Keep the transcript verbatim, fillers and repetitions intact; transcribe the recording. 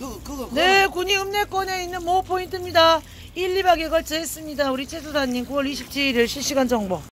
그거 그거. 네, 군이 읍내권에 있는 모 포인트입니다. 일, 이 박에 걸쳐 했습니다. 우리 최수사님 구월 이십칠일 실시간 정보.